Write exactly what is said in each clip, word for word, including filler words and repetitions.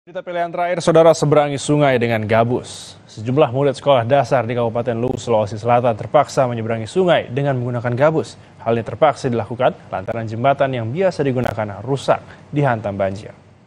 Berita pilihan terakhir, saudara, seberangi sungai dengan gabus. Sejumlah murid sekolah dasar di Kabupaten Luwu, Sulawesi Selatan terpaksa menyeberangi sungai dengan menggunakan gabus. Hal ini terpaksa dilakukan lantaran jembatan yang biasa digunakan rusak dihantam banjir.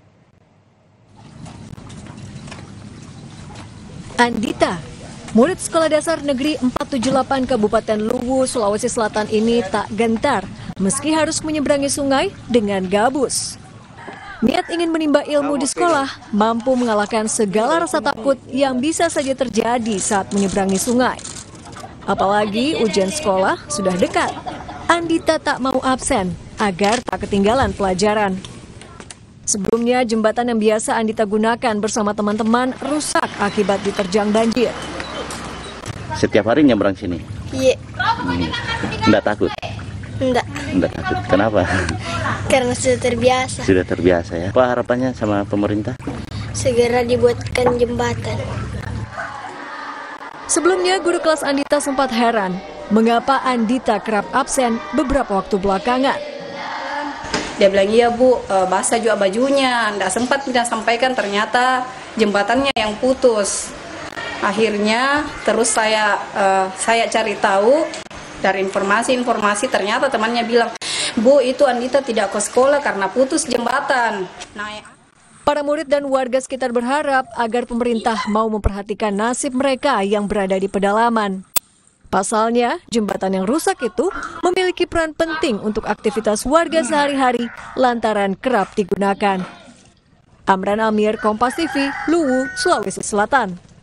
Andita, murid sekolah dasar negeri empat tujuh delapan Kabupaten Luwu, Sulawesi Selatan ini tak gentar meski harus menyeberangi sungai dengan gabus. Niat ingin menimba ilmu di sekolah mampu mengalahkan segala rasa takut yang bisa saja terjadi saat menyeberangi sungai. Apalagi ujian sekolah sudah dekat. Andita tak mau absen agar tak ketinggalan pelajaran. Sebelumnya, jembatan yang biasa Andita gunakan bersama teman-teman rusak akibat diterjang banjir. Setiap hari nyebrang sini? Iya. Hmm. Nggak takut? Enggak. Nggak takut. Kenapa? Karena sudah terbiasa. Sudah terbiasa ya. Apa harapannya sama pemerintah? Segera dibuatkan jembatan. Sebelumnya, guru kelas Andita sempat heran mengapa Andita kerap absen beberapa waktu belakangan. Dia bilang, iya Bu, basah juga bajunya, nggak sempat kita sampaikan ternyata jembatannya yang putus. Akhirnya terus saya uh, saya cari tahu dari informasi-informasi, ternyata temannya bilang, Bu, itu Andita tidak ke sekolah karena putus jembatan. Nah, para murid dan warga sekitar berharap agar pemerintah mau memperhatikan nasib mereka yang berada di pedalaman. Pasalnya, jembatan yang rusak itu memiliki peran penting untuk aktivitas warga sehari-hari lantaran kerap digunakan. Amran Amir, Kompas T V, Luwu, Sulawesi Selatan.